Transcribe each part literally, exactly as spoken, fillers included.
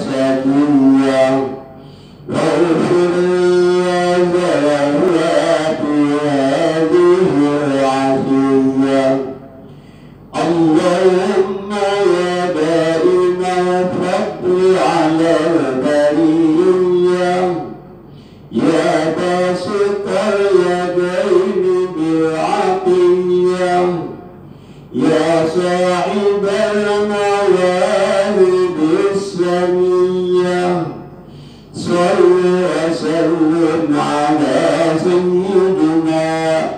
سجيا واغفر لي ذنوبي هذه العشية اللهم يا دائم الفضل على البرية يا باسط اليدين بالعطية يا صاحب المواهب السمية صل وسلم على سيدنا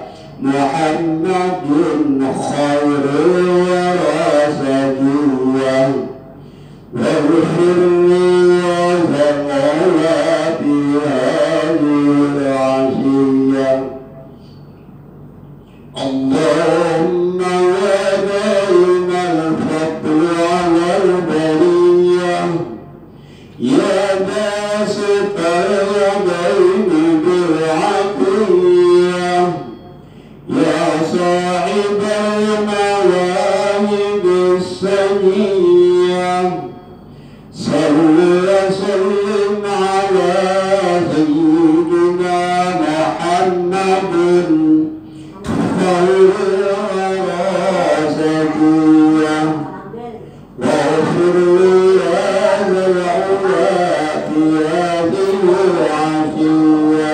محمد خير الورى سجيا واغفر لي ذنوبي هذه العشية اللهم يا دائم الفضل على البرية يا باسط اليدين بالعطية يا صاحب المواهب السنية صل وسلم على سيدنا محمد خير الورى سجيا واغفر لي هذا العلا في هذه العشية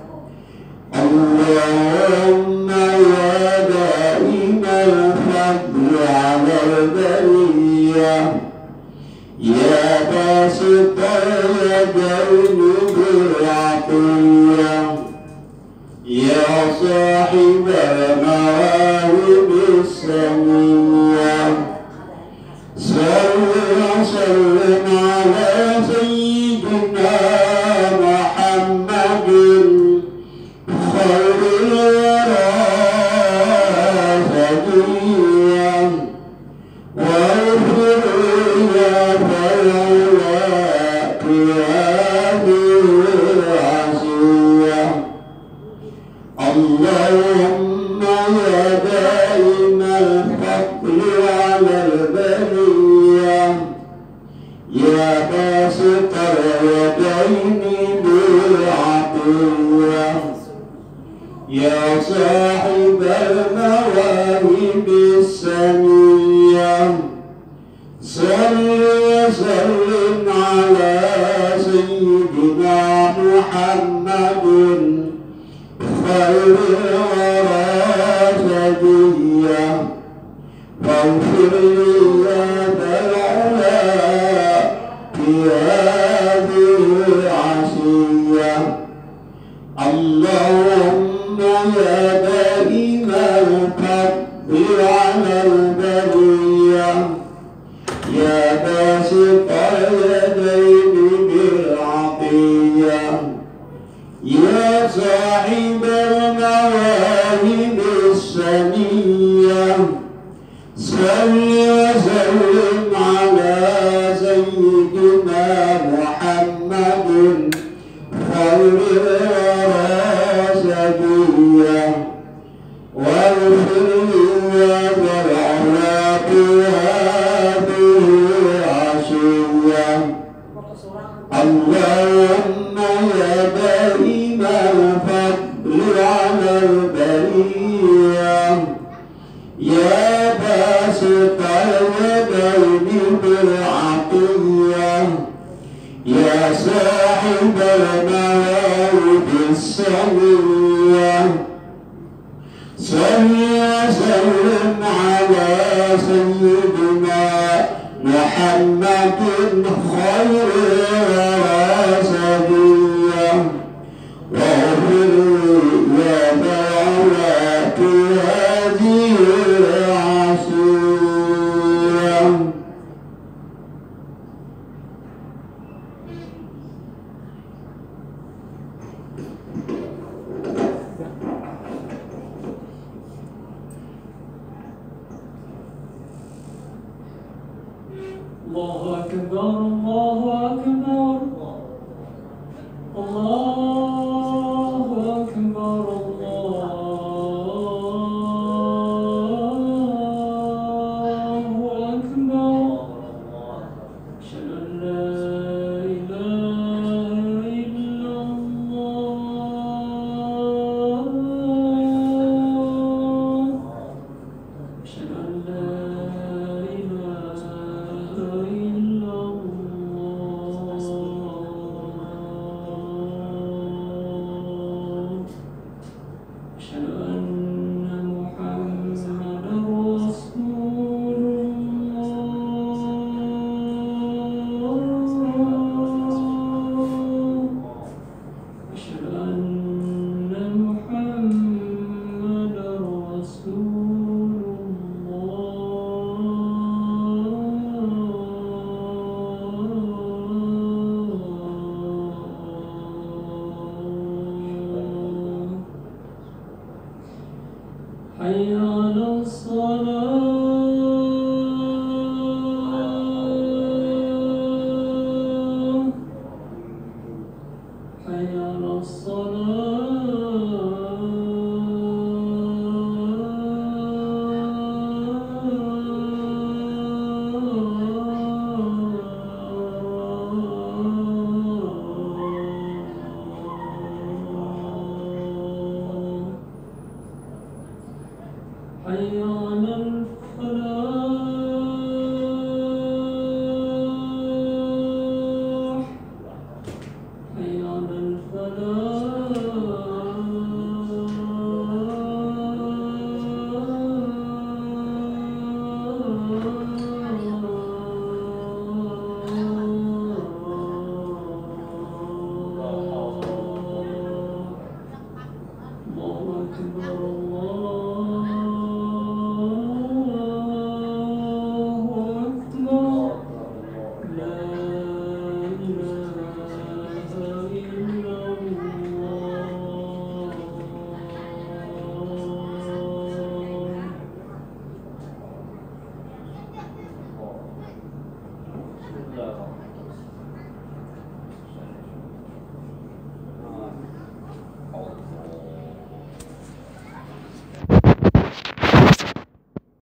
اللهم يا دائم الفضل على البرية يا باسط اليدين بالعطية يا صاحب المواهب السمية صل وسلم على سيدنا محمد خير الورى سجيا واغفر لي ذنوبي في هذه العشية اللهم يا دائم الفضل على البرية يا باسط اليدين بالعطية يا صاحب المواهب السمية صل وسلم على سيدنا محمد خير الورى سجيا واغفر لي ذا العلا في هذه العشية اللهم يا دائم الفضل على البرية يا باسط اليدين بالعطية يا صاحب المواهب السنية صل وسلم على سيدنا محمد خير الورى سجيا واغفر لي ذا العلا في هذه العشية اللهم يا دائم الفضل على البرية يا باسط اليدين بالعطية يا صاحب المواهب السمية صل وسلم على سيدنا محمد